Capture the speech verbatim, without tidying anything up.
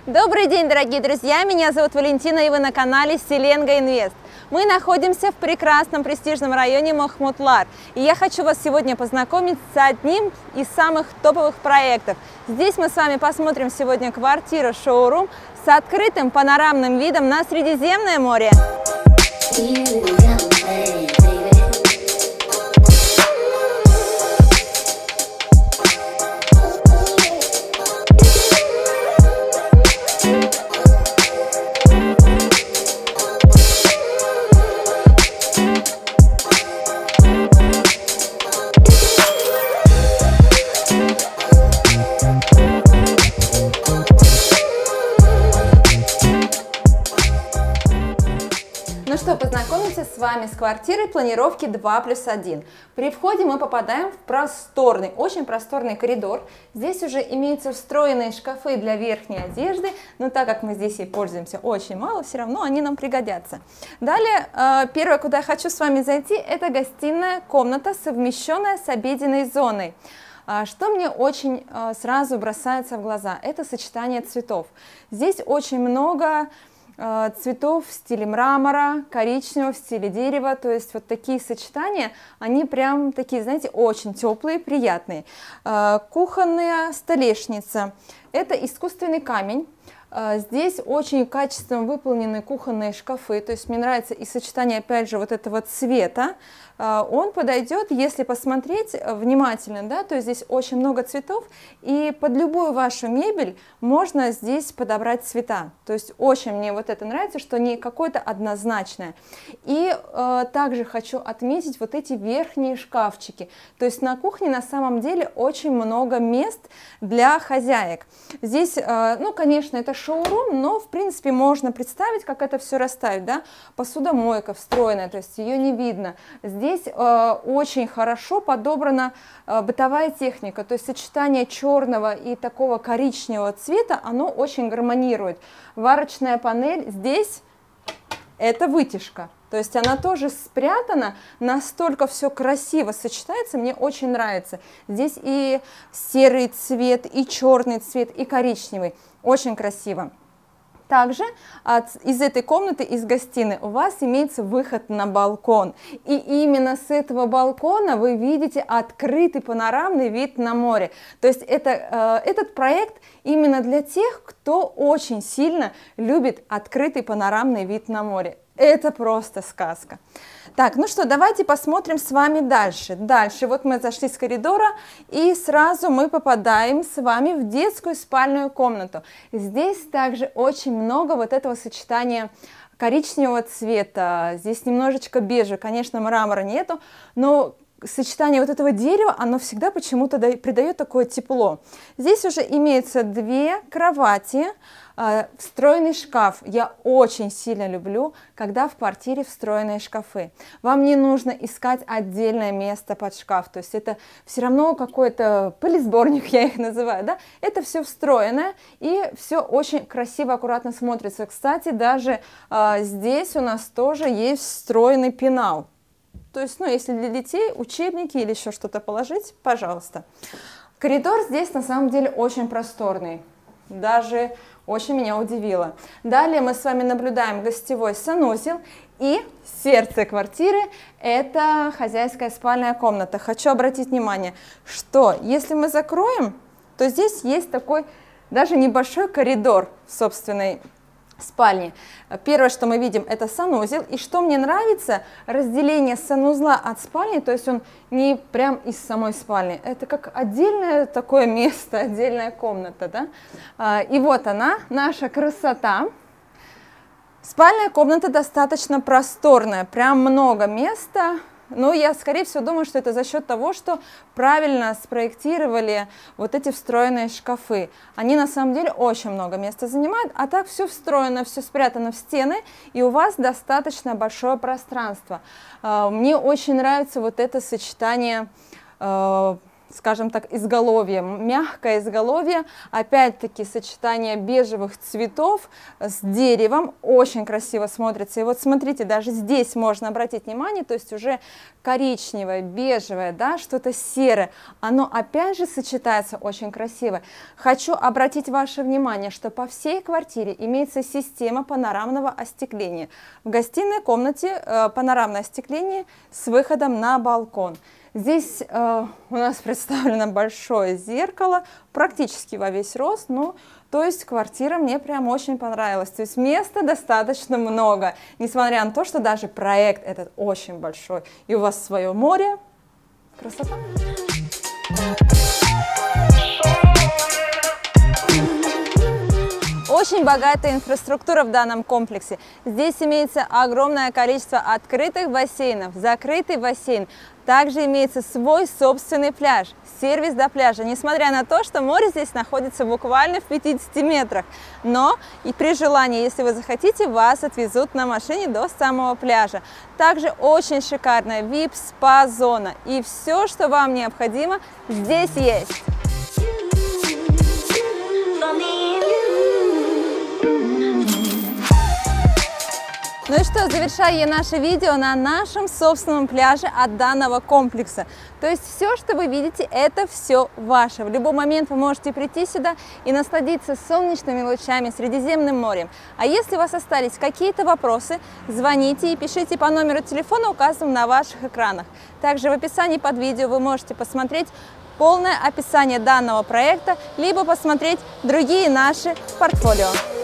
Добрый день, дорогие друзья! Меня зовут Валентина, и вы на канале Селенга Инвест. Мы находимся в прекрасном престижном районе Махмутлар. И я хочу вас сегодня познакомить с одним из самых топовых проектов. Здесь мы с вами посмотрим сегодня квартиру-шоурум с открытым панорамным видом на Средиземное море. Ну что, познакомимся с вами с квартирой планировки два плюс один. При входе мы попадаем в просторный, очень просторный коридор. Здесь уже имеются встроенные шкафы для верхней одежды, но так как мы здесь ей пользуемся очень мало, все равно они нам пригодятся. Далее, первое, куда я хочу с вами зайти, это гостиная комната, совмещенная с обеденной зоной. Что мне очень сразу бросается в глаза, это сочетание цветов. Здесь очень много цветов в стиле мрамора, коричневого, в стиле дерева, то есть вот такие сочетания, они прям такие, знаете, очень теплые, приятные. Кухонная столешница, это искусственный камень. Здесь очень качественно выполнены кухонные шкафы, то есть мне нравится и сочетание, опять же, вот этого цвета. Он подойдет, если посмотреть внимательно, да, то есть здесь очень много цветов, и под любую вашу мебель можно здесь подобрать цвета. То есть очень мне вот это нравится, что не какое-то однозначное. И э, также хочу отметить вот эти верхние шкафчики. То есть на кухне на самом деле очень много мест для хозяек. Здесь, э, ну, конечно, это шоурум, но в принципе можно представить, как это все расставить, да. Посудомойка встроенная, то есть ее не видно. Здесь Здесь э, очень хорошо подобрана э, бытовая техника, то есть сочетание черного и такого коричневого цвета, оно очень гармонирует. Варочная панель здесь это вытяжка, то есть она тоже спрятана, настолько все красиво сочетается, мне очень нравится. Здесь и серый цвет, и черный цвет, и коричневый, очень красиво. Также от, из этой комнаты, из гостиной, у вас имеется выход на балкон. И именно с этого балкона вы видите открытый панорамный вид на море. То есть это, э, этот проект именно для тех, кто очень сильно любит открытый панорамный вид на море. Это просто сказка. Так, ну что, давайте посмотрим с вами дальше. Дальше, вот мы зашли с коридора, и сразу мы попадаем с вами в детскую спальную комнату. Здесь также очень много вот этого сочетания коричневого цвета, здесь немножечко бежа, конечно, мрамора нету, но сочетание вот этого дерева, оно всегда почему-то придает такое тепло. Здесь уже имеется две кровати, встроенный шкаф. Я очень сильно люблю, когда в квартире встроенные шкафы. Вам не нужно искать отдельное место под шкаф, то есть это все равно какой-то пылесборник, я их называю, да? Это все встроенное, и все очень красиво, аккуратно смотрится. Кстати, даже а, здесь у нас тоже есть встроенный пенал. То есть, ну, если для детей учебники или еще что-то положить, пожалуйста. Коридор здесь на самом деле очень просторный, даже очень меня удивило. Далее мы с вами наблюдаем гостевой санузел, и сердце квартиры – это хозяйская спальная комната. Хочу обратить внимание, что если мы закроем, то здесь есть такой даже небольшой коридор в собственной спальни. Первое, что мы видим, это санузел. И что мне нравится, разделение санузла от спальни, то есть он не прям из самой спальни, это как отдельное такое место, отдельная комната, да? И вот она, наша красота. Спальная комната достаточно просторная, прям много места. Но я, скорее всего, думаю, что это за счет того, что правильно спроектировали вот эти встроенные шкафы. Они на самом деле очень много места занимают, а так все встроено, все спрятано в стены, и у вас достаточно большое пространство. Мне очень нравится вот это сочетание скажем так, изголовье, мягкое изголовье, опять-таки сочетание бежевых цветов с деревом, очень красиво смотрится. И вот смотрите, даже здесь можно обратить внимание, то есть уже коричневое, бежевое, да, что-то серое, оно опять же сочетается очень красиво. Хочу обратить ваше внимание, что по всей квартире имеется система панорамного остекления. В гостиной комнате э, панорамное остекление с выходом на балкон. Здесь э, у нас представлено большое зеркало, практически во весь рост, ну, то есть квартира мне прям очень понравилась. То есть места достаточно много, несмотря на то, что даже проект этот очень большой. И у вас свое море. Красота! Очень богатая инфраструктура в данном комплексе. Здесь имеется огромное количество открытых бассейнов, закрытый бассейн. Также имеется свой собственный пляж, сервис до пляжа, несмотря на то, что море здесь находится буквально в пятидесяти метрах. Но и при желании, если вы захотите, вас отвезут на машине до самого пляжа. Также очень шикарная ви ай пи-спа-зона. И все, что вам необходимо, здесь есть. Ну и что, завершаю я наше видео на нашем собственном пляже от данного комплекса. То есть все, что вы видите, это все ваше. В любой момент вы можете прийти сюда и насладиться солнечными лучами, Средиземным морем. А если у вас остались какие-то вопросы, звоните и пишите по номеру телефона, указанному на ваших экранах. Также в описании под видео вы можете посмотреть полное описание данного проекта, либо посмотреть другие наши портфолио.